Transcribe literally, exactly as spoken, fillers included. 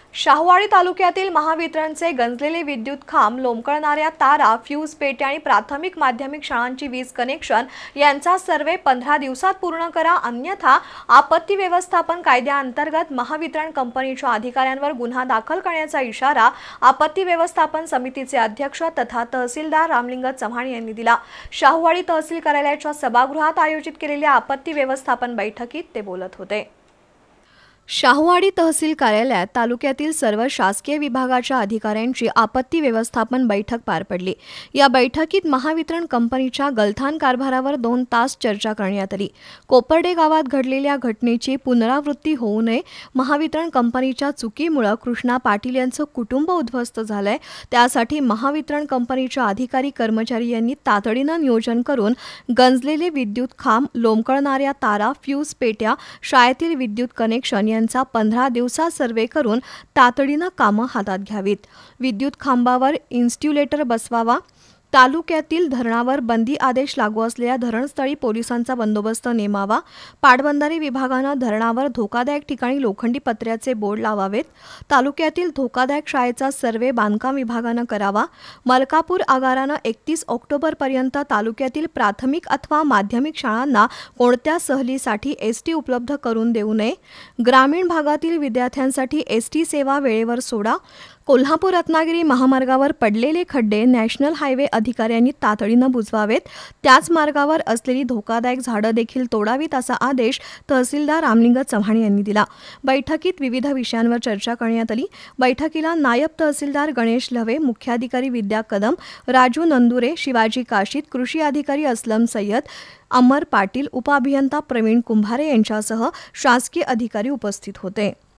शाहूवाडी तालुक्यातील महावितरणचे गंजलेले विद्युत खांब, लोंबकळणाऱ्या तारा, फ्यूज पेट्या आणि प्राथमिक माध्यमिक शाळांची वीज कनेक्शन यांचा सर्वे पंधरा दिवसात पूर्ण करा, अन्यथा आपत्ती व्यवस्थापन कायद्याअंतर्गत महावितरण कंपनीच्या अधिकाऱ्यांवर गुन्हा दाखल करण्याचा इशारा आपत्ती व्यवस्थापन समितीचे अध्यक्ष तथा तहसीलदार रामलिंग चव्हाण यांनी दिला। शाहूवाडी तहसील कार्यालयाच्या सभागृहात आयोजित केलेल्या आपत्ती व्यवस्थापन बैठकीत ते बोलत होते। शाहूवाडी तहसील कार्यालयात तालुक्यातील सर्व शासकीय विभागाच्या अधिकाऱ्यांची आपत्ती व्यवस्थापन बैठक पार पडली। या बैठकीत महावितरण कंपनीच्या गलथान कारभारावर दोन तास चर्चा करण्यात आली। कोपर्डे गावात घडलेल्या घटनेची पुनरावृत्ती होऊ नये, महावितरण कंपनीच्या चुकीमुळे कृष्णा पाटील यांचं कुटुंब उद्ध्वस्त झालंय, त्यासाठी महावितरण कंपनीच्या अधिकारी कर्मचारी यांनी तातडीनं नियोजन करून गंजलेले विद्युत खांब, लोंबकळणाऱ्या तारा, फ्यूज पेट्या, शाळेतील विद्युत कनेक्शन यांचा पंधरा दिवसात सर्वे करून तातडीनं कामं हातात घ्यावीत। विद्युत खांबावर इन्स्ट्युलेटर बसवावा। तालुक्यातील धरणावर बंदी आदेश लागू असलेल्या धरणस्थळी पोलिसांचा बंदोबस्त नेमावा। पाटबंधारे विभागानं धरणावर धोकादायक ठिकाणी लोखंडी पत्र्याचे बोर्ड लावावेत। तालुक्यातील धोकादायक शाळेचा सर्वे बांधकाम विभागानं करावा। मलकापूर आगारानं एकतीस ऑक्टोबरपर्यंत तालुक्यातील प्राथमिक अथवा माध्यमिक शाळांना कोणत्या सहलीसाठी एस टी उपलब्ध करून देऊ नये। ग्रामीण भागातील विद्यार्थ्यांसाठी एस टी सेवा वेळेवर सोडा। कोल्हापूर रत्नागिरी महामार्गावर पडलेले खड्डे नॅशनल हायवे अधिकाऱ्यांनी तातडीनं बुजवावेत। त्याच मार्गावर असलेली धोकादायक झाडं देखील तोडावीत असा आदेश तहसीलदार रामलिंग चव्हाण यांनी दिला। बैठकीत विविध विषयांवर चर्चा करण्यात आली। बैठकीला नायब तहसीलदार गणेश लवे, मुख्याधिकारी विद्या कदम, राजू नंदुरे, शिवाजी काशीद, कृषी अधिकारी असलम सय्यद, अमर पाटील, उपअभियंता प्रवीण कुंभारे यांच्यासह शासकीय अधिकारी उपस्थित होते।